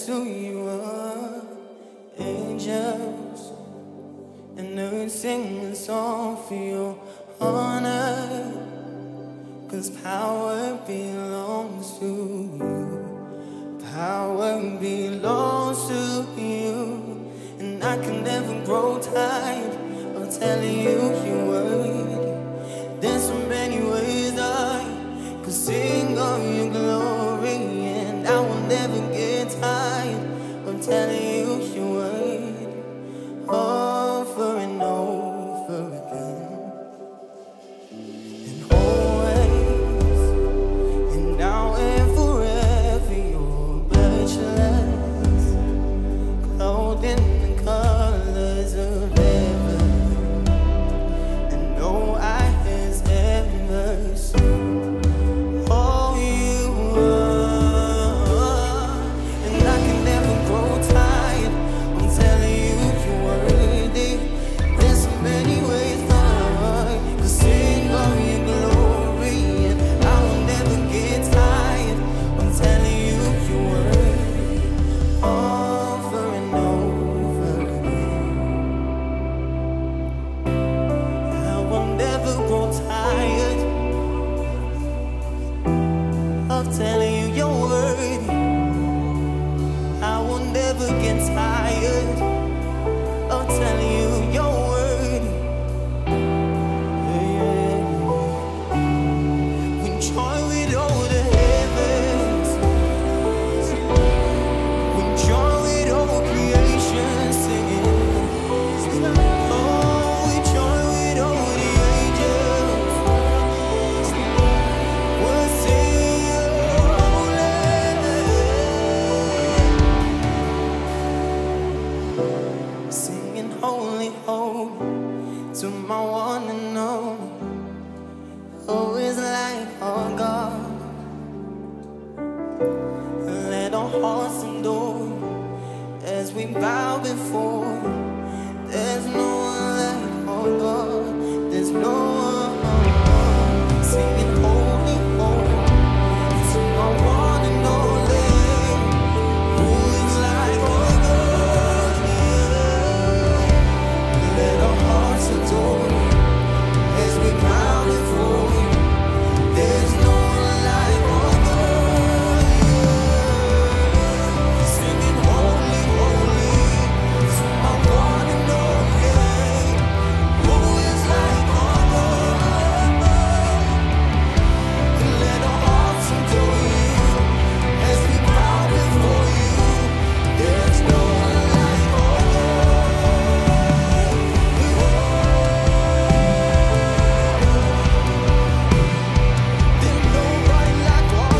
to you are angels, and earth sing a song for your honor, 'cause power belongs to you. Power belongs to you, and I can never grow tired of telling you your word. There's so many ways I could sing of your glory, and I will never get tired of telling you your word over and over again. And always, and now and forever, you're matchless, clothed in the colors of heaven, and no eye has ever seen. Oh, you are, and I can never grow tired of telling you you're worthy. There's so many ways I could sing of your glory, and I will never get tired of telling you you're worthy over and over again. I will never grow tired of telling you you're worthy. I will never get tired of telling you you're worthy. Yeah, yeah, yeah. When joy with all the heavens, when joy with all creation singing. Oh, when joy with all the angels, we'll sing your holy name. Singing holy, holy to my one and only, who is like our God. Let our hearts adore you as we bow before you. There's no one like our God. There's no one. Singing holy, holy to my one and only, who is like our God. Let our hearts adore you as we bow before you. There's no one like our God. Singing holy, holy to my one and only, who is like our God. Let our hearts adore you as we bow before you. There's no one like our God. There's nobody like our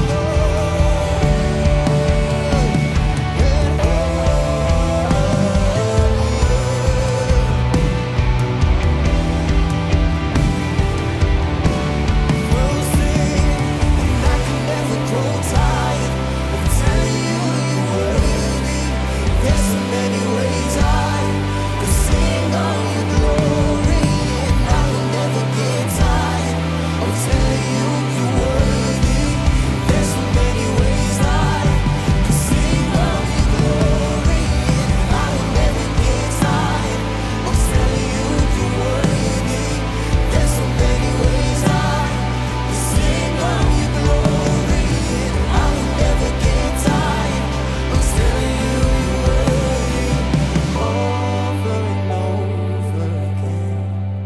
We'll sing, and I can never grow tired of telling you you're worthy. There's so many ways I could sing of your glory, and I will never get tired of telling you you're worthy. There's so many ways I could sing of your glory, and I will never get tired of telling you you're worthy. There's so many ways I could sing of your glory, and I will never get tired of telling you you're worthy over and over again,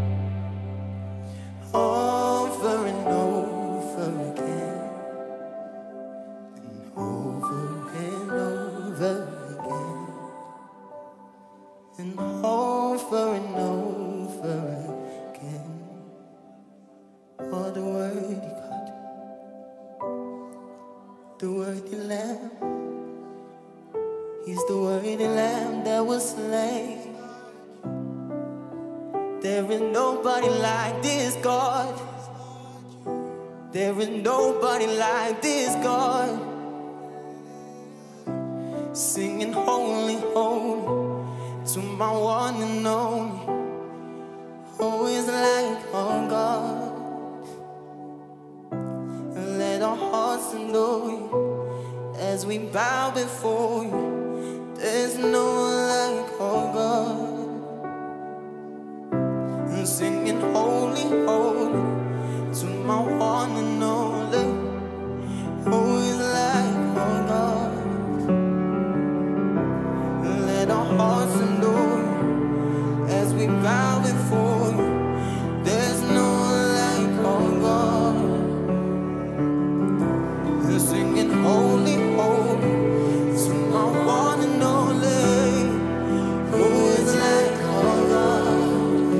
over and over again, and over and over again, and over and over again. Oh, the worthy God, the worthy Lamb, He's the worthy Lamb that was slain. There is nobody like this God. There is nobody like this God. Singing holy, holy to my one and only, who is like our God. Let our hearts adore you as we bow before you. There's no one like our God. And singing holy, holy to my one and only. Who is like our God? Let our hearts adore as we bow before you. There's no one like our God. And singing holy, holy to my one and only. Who is like our God?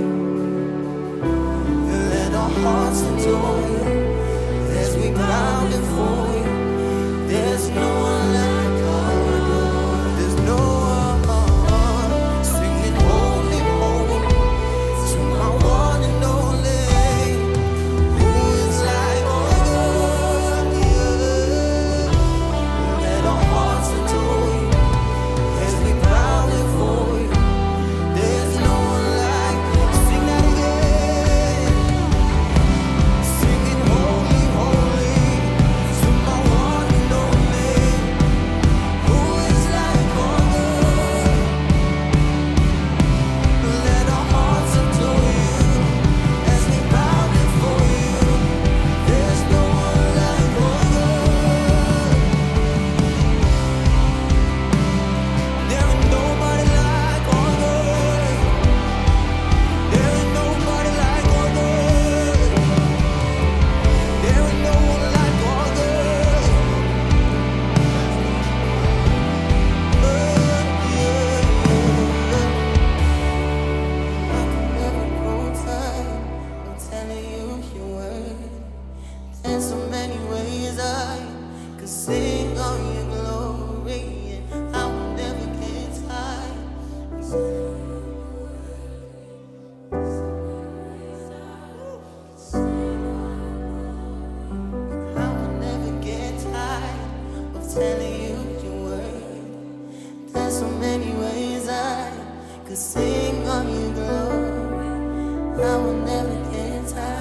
Let our hearts adore you as we bow before you. There's no one like our God. There's no one. Singing holy, holy to my one and only. Who is like our God? Yeah. Let our hearts adore you as we bow before you. There's no one like. Sing that again. Singing holy, holy to my one and only. Who is like our God? Let our hearts adore you as we bow before you. There's no one like our God. There ain't nobody like our God. There ain't nobody like our God. There ain't no one like our God. I can never grow tired of telling you your word. There's so many ways I could sing on your glory, and I will never get tired. I will never get tired of telling you your word. There's so many ways I could sing on your glory. I will never get tired.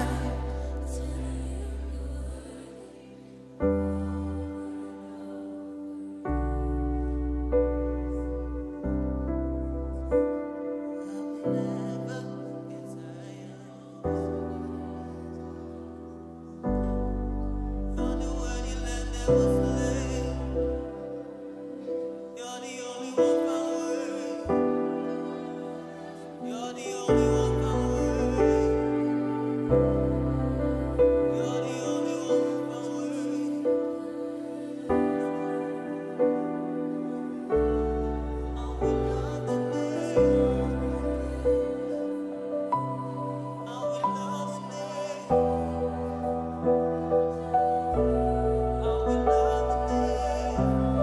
You're the one you let never fail. You're the only one my way. You're the only one my way. You're the only one my way. I will love the name. I will love the name. I will love the name.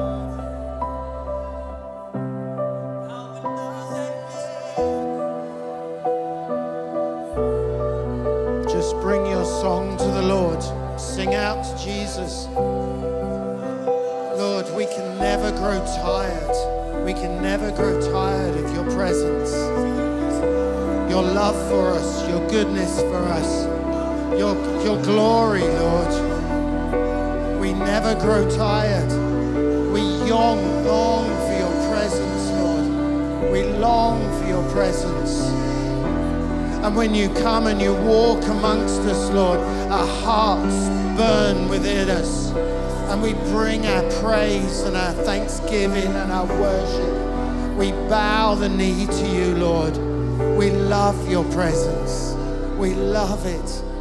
I will love that name. Just bring your song to the Lord. Sing out to Jesus. Lord, we can never grow tired. We can never grow tired of your presence. Your love for us, your goodness for us, your glory, Lord. We never grow tired. We long for your presence, Lord. We long for your presence. And when you come and you walk amongst us, Lord, our hearts burn within us. And we bring our praise and our thanksgiving and our worship. We bow the knee to you, Lord. We love your presence. We love it.